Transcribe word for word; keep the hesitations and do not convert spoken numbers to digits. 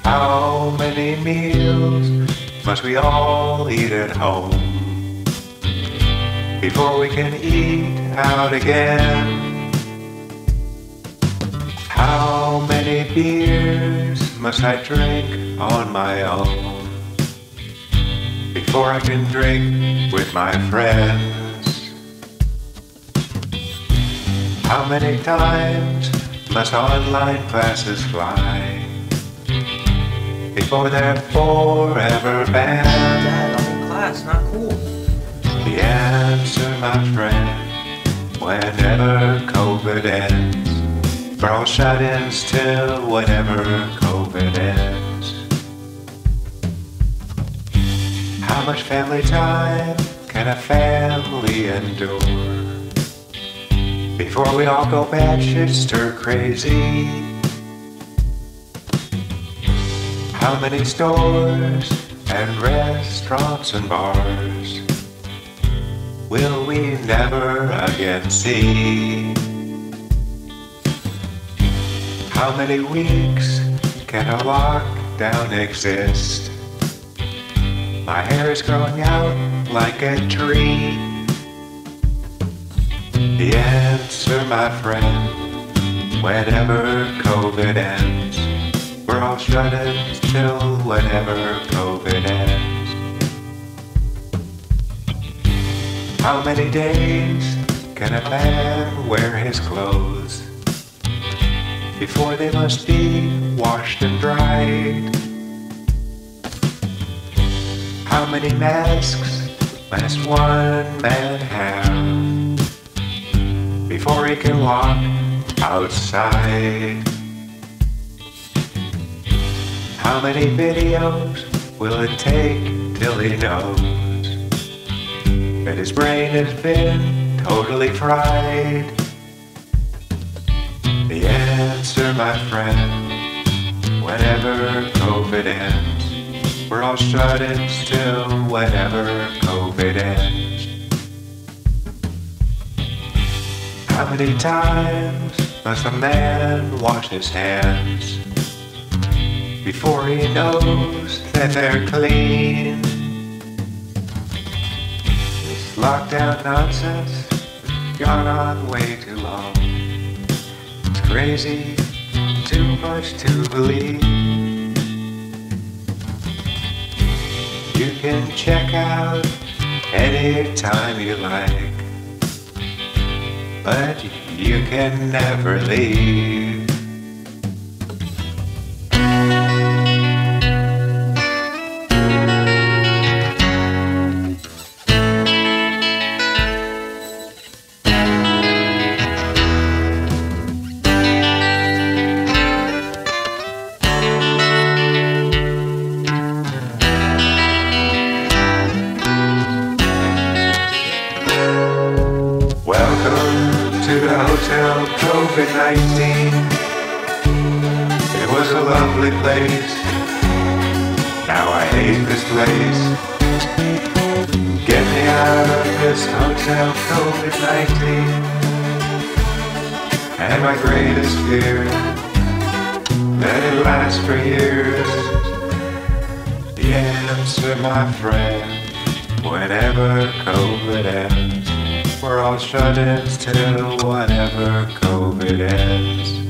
How many meals must we all eat at home before we can eat out again? How many beers must I drink on my own before I can drink with my friends? How many times must online classes fly before they're forever banned? Dad, I'm in class, not cool. The answer, my friend, whenever COVID ends, we're all shut-ins till whenever COVID ends. How much family time can a family endure before we all go batshit stir crazy? How many stores and restaurants and bars will we never again see? How many weeks can a lockdown exist? My hair is growing out like a tree. The answer, my friend, whenever COVID ends, we're all shut-ins till whenever COVID ends. How many days can a man wear his clothes before they must be washed and dried? How many masks must one man have before he can walk outside? How many videos will it take till he knows that his brain has been totally fried? The answer, my friend, whenever COVID ends, we're all shut-ins till whenever COVID ends. How many times must a man wash his hands before he knows that they're clean? This lockdown nonsense has gone on way too long. It's crazy, too much to believe. You can check out anytime you like, but you can never leave. Welcome to the Hotel COVID nineteen. It was a lovely place. Now I hate this place. Get me out of this Hotel COVID nineteen. And my greatest fear, that it lasts for years. The answer, my friend, whenever COVID ends, we're all shut-ins till whenever COVID ends.